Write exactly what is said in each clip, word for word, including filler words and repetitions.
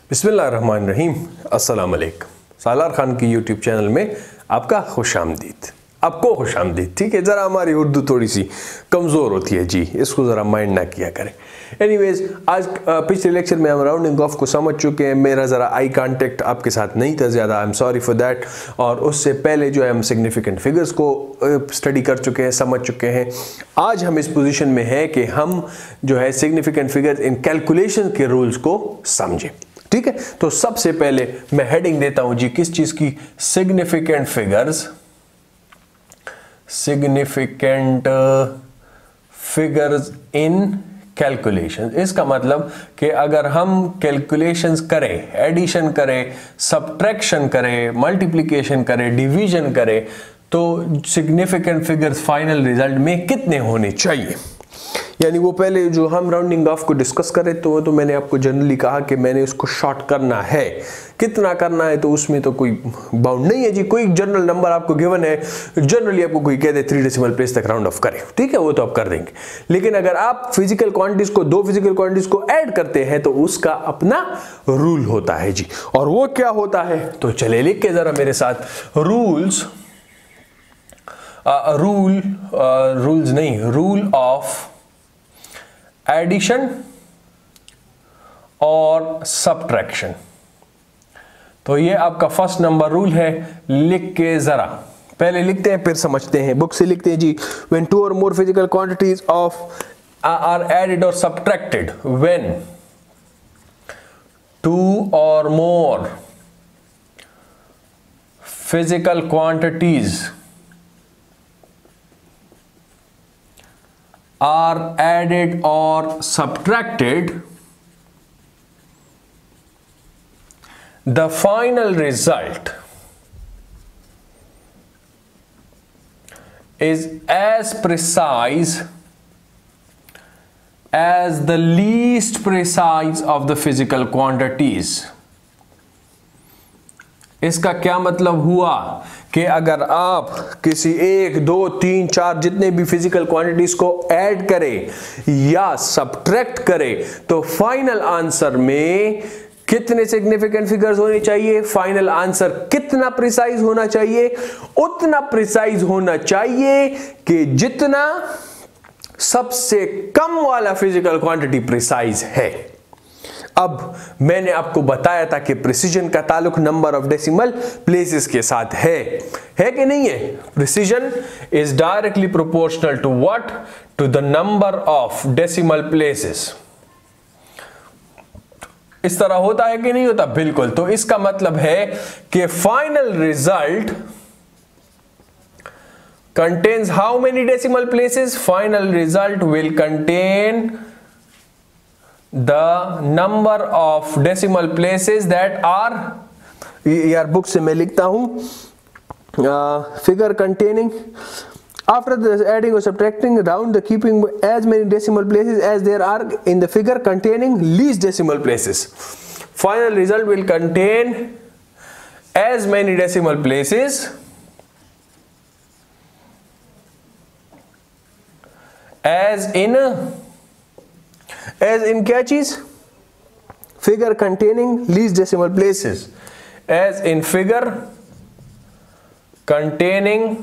बिस्मिल्लाहिर्रहमानिर्रहीम, अस्सलाम वालेकुम। सालार खान की यूट्यूब चैनल में आपका खुशामदीद, आपको खुशामदीद। ठीक है, ज़रा हमारी उर्दू थोड़ी सी कमज़ोर होती है जी, इसको ज़रा माइंड ना किया करें। एनीवेज, आज पिछले लेक्चर में हम राउंडिंग ऑफ को समझ चुके हैं। मेरा ज़रा आई कांटेक्ट आपके साथ नहीं था ज़्यादा, I am sorry for that. और उससे पहले जो है हम सिग्निफिकेंट फिगर्स को स्टडी कर चुके हैं, समझ चुके हैं। आज हम इस पोजीशन में हैं कि हम जो है सिग्निफिकेंट फिगर्स इन कैलकुलेशन के रूल्स को समझें। ठीक है, तो सबसे पहले मैं हेडिंग देता हूं जी किस चीज की, significant figures, significant figures in calculation. इसका मतलब कि अगर हम कैलकुलेशंस करें, एडिशन करें, सब्ट्रैक्शन करें, मल्टीप्लिकेशन करें, डिवीजन करें, तो सिग्निफिकेंट फिगर्स फाइनल रिजल्ट में कितने होने चाहिए। यानी वो पहले जो हम राउंडिंग ऑफ को डिस्कस करें तो वो तो मैंने आपको जनरली कहा कि मैंने उसको शॉर्ट करना है। कितना करना है तो उसमें तो कोई बाउंड नहीं है जी। कोई जनरल नंबर आपको गिवन है, जनरली आपको कोई कह दे थ्री डेसिमल प्लेस तक राउंड ऑफ करें, ठीक है, वो तो आप कर देंगे। लेकिन अगर आप फिजिकल क्वांटिटीज को, दो फिजिकल क्वांटिटीज को ऐड करते हैं तो उसका अपना रूल होता है जी। और वो क्या होता है तो चले लिख के जरा मेरे साथ, रूल्स रूल रूल्स नहीं रूल ऑफ एडिशन और सब्ट्रैक्शन। तो ये आपका फर्स्ट नंबर रूल है, लिख के जरा पहले लिखते हैं फिर समझते हैं। बुक से लिखते हैं जी, व्हेन टू और more physical quantities of are added और सब्ट्रैक्टेड, व्हेन टू और more physical quantities are added or subtracted, the final result is as precise as the least precise of the physical quantities। इसका क्या मतलब हुआ कि अगर आप किसी एक, दो, तीन, चार जितने भी फिजिकल क्वांटिटीज को ऐड करें या सब्ट्रैक्ट करें तो फाइनल आंसर में कितने सिग्निफिकेंट फिगर्स होने चाहिए, फाइनल आंसर कितना प्रिसाइज होना चाहिए, उतना प्रिसाइज होना चाहिए कि जितना सबसे कम वाला फिजिकल क्वांटिटी प्रिसाइज है। अब मैंने आपको बताया था कि प्रिसीजन का ताल्लुक नंबर ऑफ डेसिमल प्लेसेस के साथ है, है कि नहीं है। Precision is directly proportional to what, to the number of decimal places. इस तरह होता है कि नहीं होता, बिल्कुल। तो इसका मतलब है कि final result contains how many decimal places, final result will contain the number of decimal places that are, यार बुक से मैं लिखता हूं, figure containing after the adding or subtracting round the keeping as many decimal places as there are in the figure containing least decimal places. Final result will contain as many decimal places as in as in क्या चीज, figure containing least decimal places, as in figure containing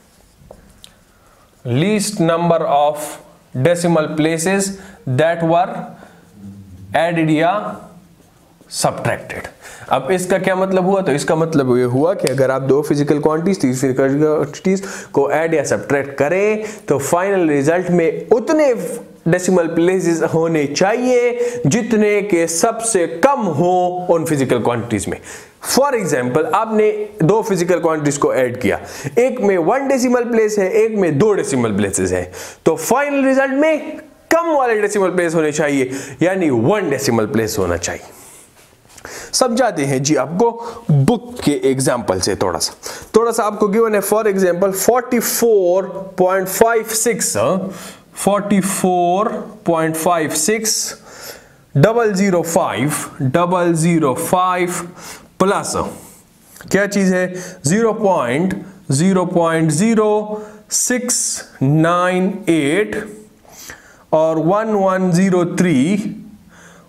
least number of decimal places that were added या subtracted. अब इसका क्या मतलब हुआ, तो इसका मतलब ये हुआ कि अगर आप दो फिजिकल क्वांटिटीज, तीन फिजिकल क्वांटिटीज को ऐड या सब्ट्रैक्ट करें तो फाइनल रिजल्ट में उतने डेसिमल प्लेसेस होने चाहिए जितने के सबसे कम हो उन फिजिकल क्वांटिटीज में। फॉर एग्जाम्पल, आपने दो फिजिकल क्वांटिटीज को ऐड किया, एक में वन डेसिमल प्लेस है, एक में दो डेसिमल प्लेसेस है, तो फाइनल रिजल्ट में कम वाले डेसिमल प्लेस होने चाहिए, यानी वन डेसिमल प्लेस होना चाहिए। समझाते हैं जी आपको बुक के एग्जाम्पल से। थोड़ा सा थोड़ा सा आपको गिवन है, for example forty four point five six, forty four point five six double zero five double zero five plus क्या चीज है, zero point zero point zero six nine eight और one one zero three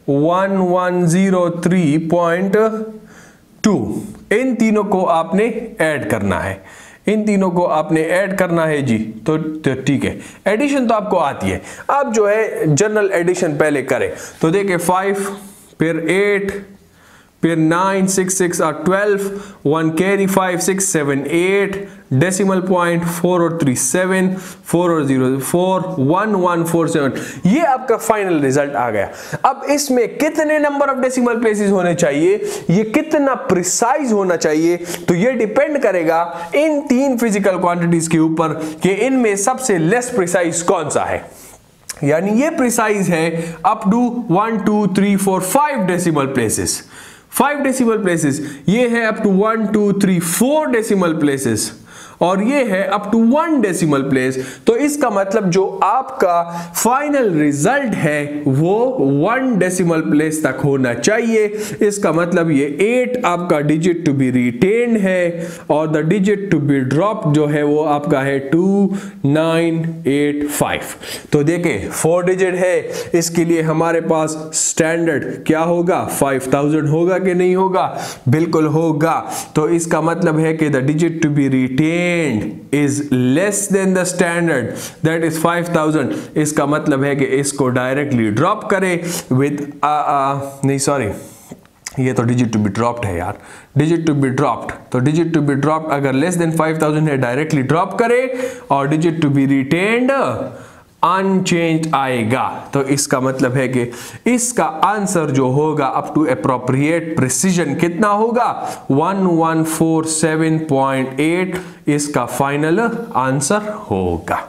one one zero three point two, इन तीनों को आपने add करना है, इन तीनों को आपने ऐड करना है जी। तो ठीक है, एडिशन तो आपको आती है। अब जो है जनरल एडिशन पहले करें तो देखिए फाइव फिर एट फिर नाइन सिक्स सिक्स और twelve, one carry five six seven eight, decimal point four और थ्री सेवन, फोर और zero four, one one four seven, ये आपका फाइनल रिजल्ट आ गया। अब इसमें कितने नंबर ऑफ डेसिमल प्लेसेस होने चाहिए, ये कितना प्रिसाइज होना चाहिए, तो ये डिपेंड करेगा इन तीन फिजिकल क्वांटिटीज के ऊपर कि इनमें सबसे लेस प्रिसाइज कौन सा है। यानी ये प्रिसाइज है up to one two three four five decimal places, five decimal places, ये है up to one two three four decimal places, और ये है up to one decimal place. तो इसका मतलब जो आपका फाइनल रिजल्ट है वो वन डेसिमल प्लेस तक होना चाहिए। इसका मतलब ये एट आपका डिजिट टू बी रिटेन्ड है, और the digit to be drop जो है वो आपका है टू नाइन एट फाइव। तो देखिए फोर डिजिट है, इसके लिए हमारे पास स्टैंडर्ड क्या होगा, फाइव थाउजेंड होगा कि नहीं होगा, बिल्कुल होगा। तो इसका मतलब है कि the digit to be retain is less than the standard, that is five thousand। इसका मतलब है कि इसको डायरेक्टली ड्रॉप करें with आ, आ, नहीं सॉरी ये तो डिजिट टू बी ड्रॉप्ड है यार, डिजिट टू बी ड्रॉप्ड, तो डिजिट टू बी ड्रॉप्ड अगर लेस देन फाइव थाउजेंड है डायरेक्टली ड्रॉप करें, और digit to be retained unchanged आएगा। तो इसका मतलब है कि इसका आंसर जो होगा अप टू एप्रोप्रिएट प्रिसीजन कितना होगा, one one four seven point eight इसका फाइनल आंसर होगा।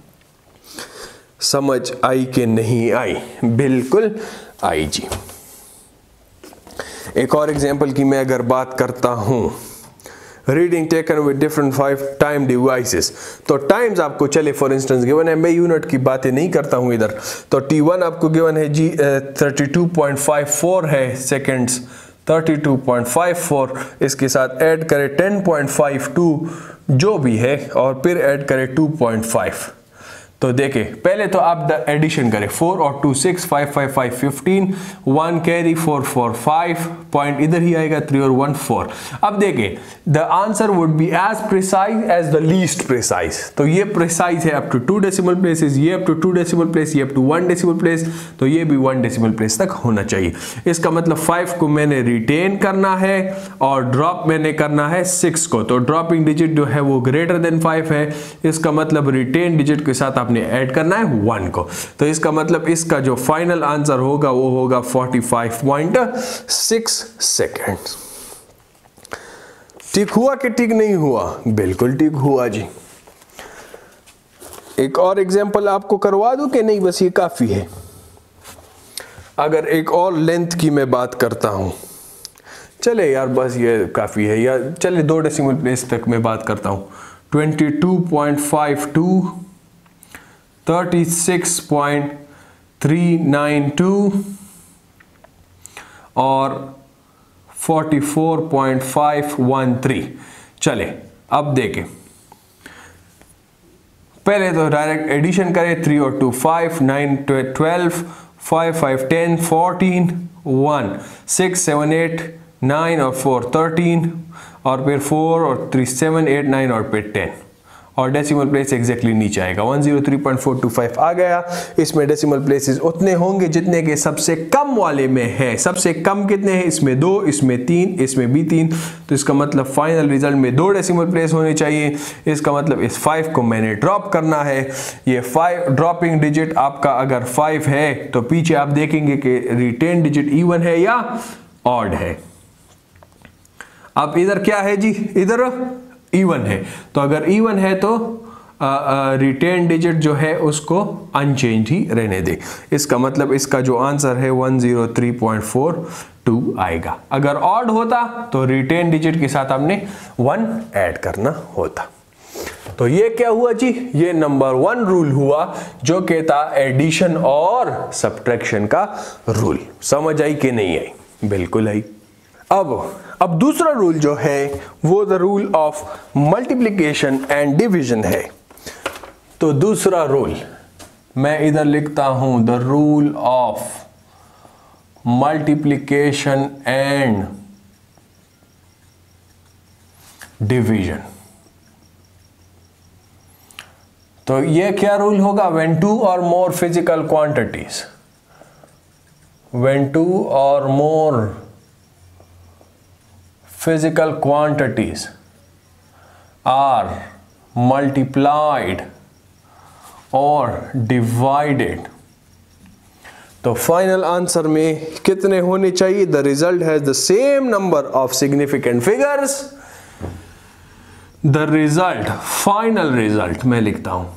समझ आई कि नहीं आई, बिल्कुल आई जी। एक और एग्जांपल की मैं अगर बात करता हूं, reading taken with different five time devices, तो टाइम्स आपको चले फॉर इंस्टेंस गिवन है, मैं यूनिट की बातें नहीं करता हूं इधर। तो टी वन आपको गिवन है जी thirty two point five four है seconds, thirty two point five four, इसके साथ ऐड करें टेन पॉइंट फाइव टू जो भी है, और फिर ऐड करें टू पॉइंट फाइव। तो देखें पहले तो आप द एडिशन करें, फोर और two six, five five five fifteen, one carry four four five, point इधर ही आएगा थ्री और वन फोर। अब देखें the answer would be as precise as the least precise. तो ये प्रिसाइज है up to two decimal places, ये up to two decimal place, ये up to one decimal place, तो ये भी वन डेसिमल प्लेस तक होना चाहिए। इसका मतलब फाइव को मैंने रिटेन करना है और ड्रॉप मैंने करना है सिक्स को, तो ड्रॉपिंग डिजिट जो है वो ग्रेटर देन फाइव है। इसका मतलब रिटेन डिजिट के साथ आपने ऐड करना है वन को, तो इसका मतलब इसका जो फाइनल आंसर होगा वो होगा forty five point six second. ठीक हुआ कि ठीक नहीं हुआ, बिल्कुल ठीक हुआ जी। एक और एग्जांपल आपको करवा दूं कि नहीं, बस ये काफी है। अगर एक और लेंथ की मैं बात करता हूं, चले यार बस ये काफी है, या चले दो डेसिमल प्लेस तक मैं बात करता हूं, twenty two point five two, thirty six point three nine two और forty four point five one three. चले अब देखें, पहले तो डायरेक्ट एडिशन करें, थ्री और two five, nine twelve, five five ten, fourteen, one six seven eight, nine और four thirteen, और फिर फोर और थ्री सेवन एट नाइन और फिर टेन, और डेसिमल प्लेस एग्जैक्टली नीचे आएगा, one zero three point four two five आ गया। इसमें डेसिमल प्लेसेस उतने होंगे जितने के सबसे कम वाले में है। सबसे कम कितने हैं, इसमें दो, इसमें तीन, इसमें भी तीन, तो इसका मतलब फाइनल रिजल्ट में दो डेसिमल प्लेस होने चाहिए। इसका मतलब इस फाइव को मैंने ड्रॉप करना है। ये फाइव ड्रॉपिंग डिजिट आपका अगर फाइव है तो पीछे आप देखेंगे कि रिटेन डिजिट इवन है या ऑड है। अब इधर क्या है जी, इधर इवन है, तो अगर इवन है तो रिटेन डिजिट जो है उसको अनचेंज ही रहने दे। इसका मतलब इसका जो आंसर है one zero three point four two आएगा। अगर ऑड होता तो रिटेन डिजिट के साथ आपने वन ऐड करना होता। तो ये क्या हुआ जी, ये नंबर वन रूल हुआ जो कहता एडिशन और सब्ट्रैक्शन का रूल। समझ आई कि नहीं आई, बिल्कुल आई। अब अब दूसरा रूल जो है वो the rule of multiplication and division है। तो दूसरा रूल मैं इधर लिखता हूं, the rule of multiplication and division. तो ये क्या रूल होगा? व्हेन टू और more physical quantities, when two और more physical quantities are multiplied और डिवाइडेड, तो फाइनल आंसर में कितने होने चाहिए? The result has the same number of significant figures. The result, final result मैं लिखता हूं,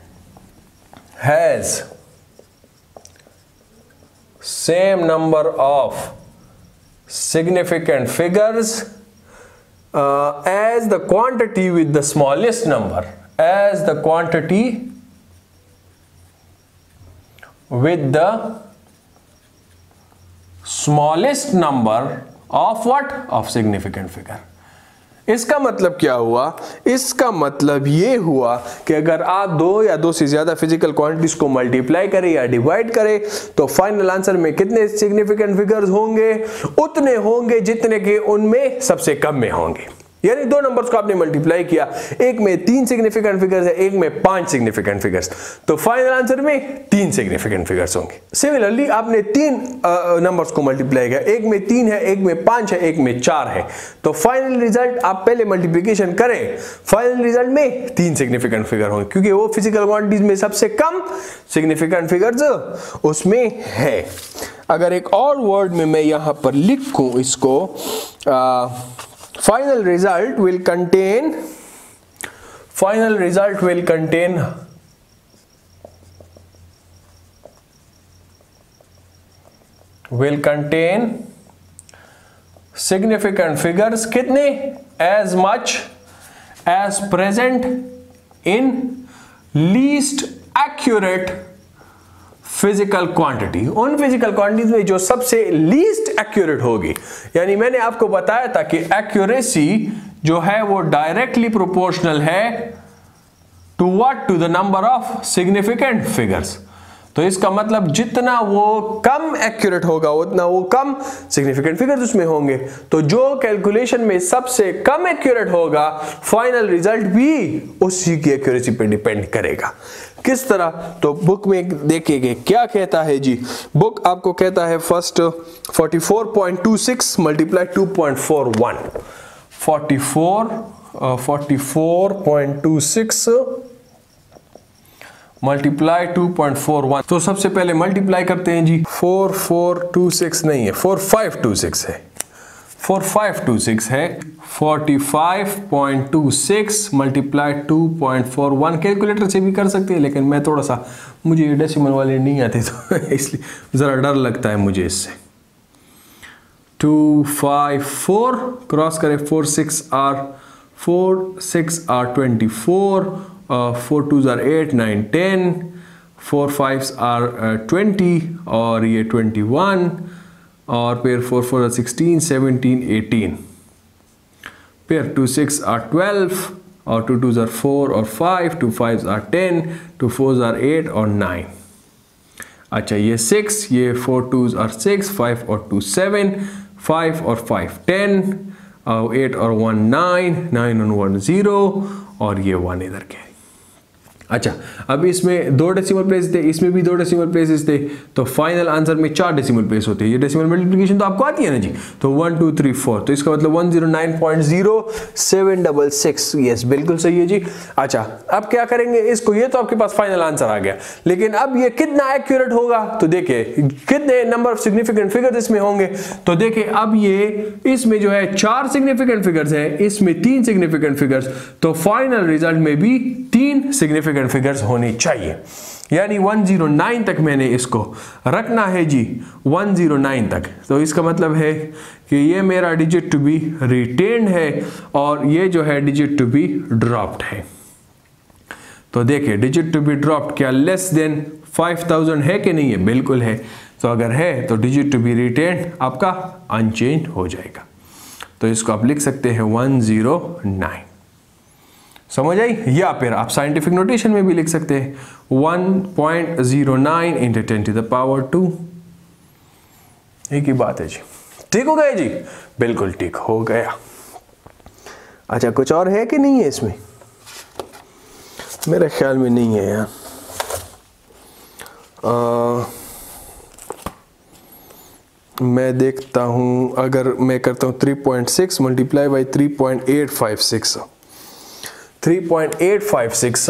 has same number of significant figures as the quantity with the smallest number, as the quantity with the smallest number of what? Of significant figure। इसका मतलब क्या हुआ? इसका मतलब ये हुआ कि अगर आप दो या दो से ज्यादा फिजिकल क्वांटिटीज को मल्टीप्लाई करें या डिवाइड करें तो फाइनल आंसर में कितने सिग्निफिकेंट फिगर्स होंगे? उतने होंगे जितने के उनमें सबसे कम में होंगे। यानी दो नंबर्स को आपने मल्टीप्लाई किया, एक में तीन सिग्निफिकेंट फिगर्स है, एक में पांच सिग्निफिकेंट फिगर्स, तो फाइनल आंसर में तीन सिग्निफिकेंट फिगर्स होंगे। सिमिलरली आपने तीन नंबर्स को मल्टीप्लाई किया, एक में तीन है, एक में पांच है, एक में चार है, तो फाइनल रिजल्ट आप पहले मल्टीप्लिकेशन करें, फाइनल रिजल्ट में तीन सिग्निफिकेंट फिगर होंगे क्योंकि वो फिजिकल क्वांटिटीज में सबसे कम सिग्निफिकेंट फिगर्स उसमें है। अगर एक और वर्ड में मैं यहां पर लिखूं इसको, ah, final result will contain final result will contain will contain significant figures कितने? as much as present in least accurate physical quantity, उन फिजिकल क्वांटिटीज में जो सबसे लीस्ट एक्यूरेट होगी। यानी मैंने आपको बताया था कि एक्यूरेसी जो है वो डायरेक्टली प्रोपोर्शनल है to what? To the number of significant figures. तो इसका मतलब जितना वो कम एक्यूरेट होगा उतना वो कम सिग्निफिकेंट फिगर्स उसमें होंगे। तो जो कैलकुलेशन में सबसे कम एक्यूरेट होगा फाइनल रिजल्ट भी उसी की एक्यूरेसी पे डिपेंड करेगा। किस तरह? तो बुक में देखिए क्या कहता है जी। बुक आपको कहता है फर्स्ट चौवालीस पॉइंट दो छह multiply two point four one, चौवालीस पॉइंट दो छह multiply two point four one. तो सबसे पहले मल्टीप्लाई करते हैं जी। फोर फोर टू सिक्स नहीं है, फोर फाइव टू सिक्स है, फोर फाइव टू सिक्स है। पैंतालीस पॉइंट दो छह multiply two point four one, calculator से भी कर सकते हैं लेकिन मैं थोड़ा सा, मुझे डेसिमल वाले नहीं आते तो इसलिए ज़रा डर लगता है मुझे इससे। टू फाइव फोर क्रॉस करें, four six are four six are twenty four, four two are eight, nine ten, four five are twenty और ये ट्वेंटी वन, और फिर four four are sixteen, seventeen, eighteen, फिर टू सिक्स आर ट्वेल्व और two two are four और five, two five are ten, two four are eight और nine. अच्छा ये सिक्स, ये four two are six, five और टू सेवन, फाइव और five ten, eight और वन नाइन, नाइन और वन ज़ीरो और ये वन इधर के। अच्छा अब इसमें दो डेसिमल प्लेस थे, इसमें भी दो डेसिमल प्लेसेस थे, तो फाइनल आंसर में चार डेसिमल प्लेस होते हैं। ये डेसिमल मल्टीप्लिकेशन तो आपको आती है ना जी, तो वन टू थ्री फोर, तो इसका मतलब one zero nine point zero seven six six. Yes बिल्कुल सही है जी। अच्छा अब क्या करेंगे इसको, ये तो आपके पास फाइनल आंसर आ गया, लेकिन अब ये कितना एक्यूरेट होगा? तो देखिए कितने नंबर ऑफ सिग्निफिकेंट फिगर्स इसमें होंगे, तो देखिए अब ये इसमें जो है चार सिग्निफिकेंट फिगर्स है, इसमें तीन सिग्निफिकेंट फिगर्स, तो फाइनल रिजल्ट में भी तीन सिग्निफिकेंट फिगर्स होने चाहिए। यानी वन ज़ीरो नाइन तक मैंने इसको रखना है जी, वन ज़ीरो नाइन तक। तो इसका मतलब है कि ये मेरा डिजिट टू बी रिटेन्ड है और ये जो है डिजिट टू बी ड्रॉप्ड है। तो देखिए डिजिट टू बी ड्रॉप्ड क्या लेस देन फाइव थाउजेंड है कि नहीं है? बिल्कुल है। तो अगर है तो डिजिट टू बी रिटेन्ड आपका अनचेंज हो जाएगा। तो इसको आप लिख सकते हैं वन ज़ीरो नाइन। समझ आई? या फिर आप साइंटिफिक नोटेशन में भी लिख सकते हैं one point zero nine into ten to the power two. एक ही बात है जी। ठीक हो गया जी, बिल्कुल ठीक हो गया। अच्छा कुछ और है कि नहीं है इसमें? मेरे ख्याल में नहीं है यार। आ, मैं देखता हूँ, अगर मैं करता हूँ three point six multiply by three point eight five six, three point eight five six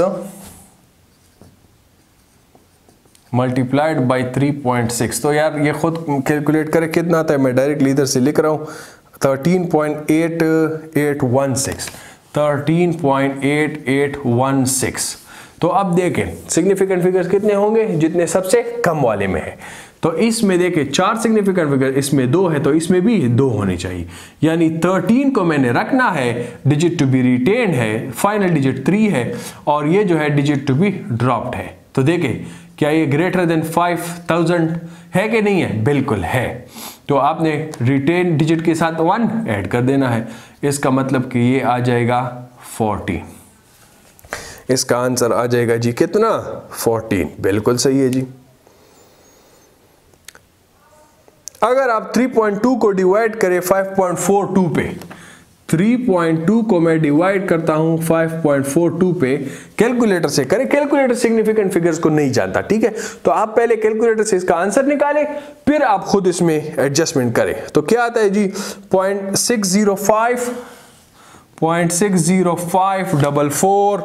multiplied by three point six, तो यार ये खुद कैलकुलेट करें कितना आता है। मैं डायरेक्टली इधर से लिख रहा हूँ thirteen point eight eight one six, thirteen point eight eight one six. तो अब देखें सिग्निफिकेंट फिगर्स कितने होंगे, जितने सबसे कम वाले में है। तो इसमें देखें चार सिग्निफिकेंट फिगर, इसमें दो है तो इसमें भी दो होने चाहिए। यानी थर्टीन को मैंने रखना है, डिजिट टू बी रिटेन्ड है, फाइनल डिजिट थ्री है, और ये जो है डिजिट टू बी ड्रॉप्ड है। तो देखें क्या ये ग्रेटर देन फाइव थाउजेंड है कि नहीं है? बिल्कुल है। तो आपने रिटेन डिजिट के साथ वन ऐड कर देना है। इसका मतलब कि ये आ जाएगा फोर्टीन। इसका आंसर आ जाएगा जी कितना? फोर्टीन। बिल्कुल सही है जी। अगर आप थ्री पॉइंट टू को डिवाइड करें फाइव पॉइंट फोर टू पे, थ्री पॉइंट टू को मैं डिवाइड करता हूं फाइव पॉइंट फोर टू पे, कैलकुलेटर से करें। कैलकुलेटर सिग्निफिकेंट फिगर्स को नहीं जानता, ठीक है? तो आप पहले कैलकुलेटर से इसका आंसर निकालें, फिर आप खुद इसमें एडजस्टमेंट करें। तो क्या आता है जी? Point six zero five point six zero five double four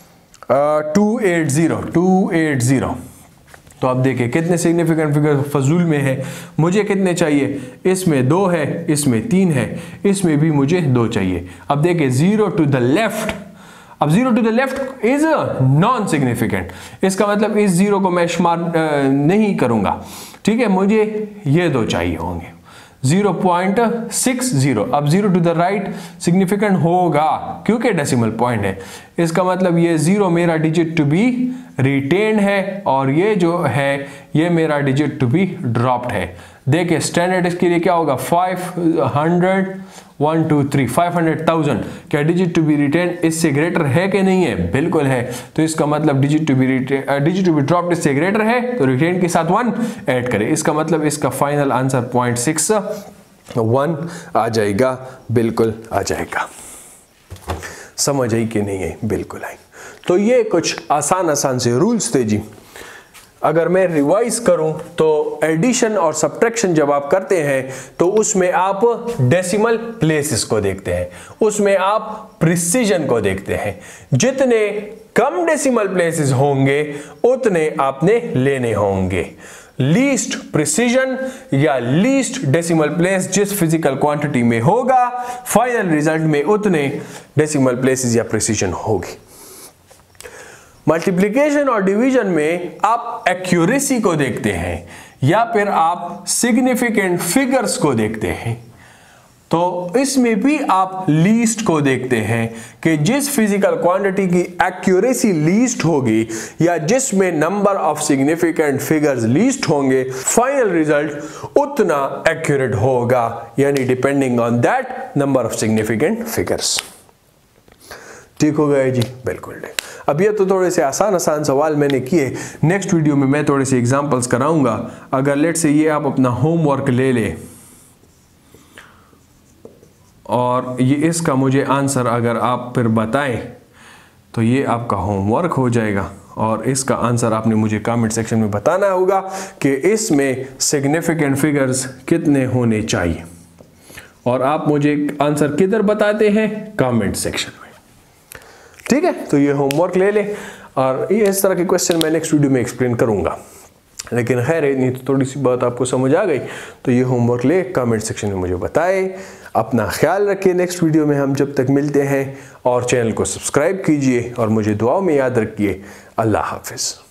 two eight zero two eight zero. तो आप देखिए कितने सिग्निफिकेंट फिगर फजूल में है। मुझे कितने चाहिए? इसमें दो है, इसमें तीन है, इसमें भी मुझे दो चाहिए। अब देखिए जीरो टू द लेफ्ट, अब zero to the left is non significant, इसका मतलब इस जीरो को मैं शुमार नहीं करूंगा, ठीक है? मुझे ये दो चाहिए होंगे, जीरो पॉइंट सिक्स जीरो। अब zero to the right significant होगा क्योंकि डेसिमल पॉइंट है। इसका मतलब ये जीरो मेरा डिजिट टू बी रिटेन्ड है, और ये जो है ये मेरा डिजिट टू बी ड्रॉप्ड है। देखिए स्टैंडर्ड इसके लिए क्या होगा? Five hundred one two three, five hundred thousand. क्या डिजिट टू बी रिटेन इससे ग्रेटर है कि नहीं है? बिल्कुल है। तो इसका मतलब digit to be retain digit to be dropped इससे ग्रेटर है, तो रिटेन के साथ वन ऐड करें। इसका मतलब इसका final answer point six one आ जाएगा। बिल्कुल आ जाएगा। समझ आई कि नहीं है? बिल्कुल आई। तो ये कुछ आसान आसान से रूल्स थे जी। अगर मैं रिवाइज करूं तो एडिशन और सब्ट्रैक्शन जब आप करते हैं तो उसमें आप डेसिमल प्लेसेस को देखते हैं, उसमें आप प्रिसीजन को देखते हैं। जितने कम डेसिमल प्लेसेस होंगे उतने आपने लेने होंगे। लीस्ट प्रिसीजन या लीस्ट डेसिमल प्लेस जिस फिजिकल क्वांटिटी में होगा, फाइनल रिजल्ट में उतने डेसिमल प्लेसेस या प्रिसीजन होगी। मल्टीप्लिकेशन और डिवीजन में आप एक्यूरेसी को देखते हैं या फिर आप सिग्निफिकेंट फिगर्स को देखते हैं। तो इसमें भी आप लीस्ट को देखते हैं कि जिस फिजिकल क्वांटिटी की एक्यूरेसी लीस्ट होगी या जिसमें number of significant figures least होंगे, फाइनल रिजल्ट उतना एक्यूरेट होगा, यानी depending on that number of significant figures. ठीक हो गया जी? बिल्कुल ठीक। अब ये तो थोड़े से आसान आसान सवाल मैंने किए। नेक्स्ट वीडियो में मैं थोड़े से एग्जांपल्स कराऊंगा। अगर लेट से ये आप अपना होमवर्क ले ले और ये इसका मुझे आंसर अगर आप फिर बताएं तो ये आपका होमवर्क हो जाएगा, और इसका आंसर आपने मुझे कमेंट सेक्शन में बताना होगा कि इसमें सिग्निफिकेंट फिगर्स कितने होने चाहिए, और आप मुझे आंसर किधर बताते हैं? कमेंट सेक्शन में। ठीक है? तो ये होमवर्क ले ले, और ये इस तरह के क्वेश्चन मैं नेक्स्ट वीडियो में एक्सप्लेन करूंगा। लेकिन खैर इतनी तो थोड़ी सी बात आपको समझ आ गई, तो ये होमवर्क ले कमेंट सेक्शन में मुझे बताएं। अपना ख्याल रखिए। नेक्स्ट वीडियो में हम जब तक मिलते हैं, और चैनल को सब्सक्राइब कीजिए और मुझे दुआओं में याद रखिए। अल्लाह हाफिज़।